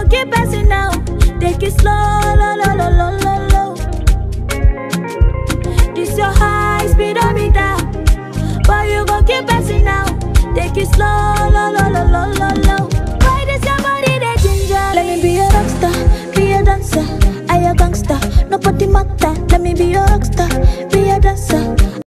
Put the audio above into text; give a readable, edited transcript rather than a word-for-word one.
keep passing now. Take it slow, low, low, low, low, low, low. This your high speedometer, but you gon' keep passing now. Take it slow, low, low, low, low, low, low.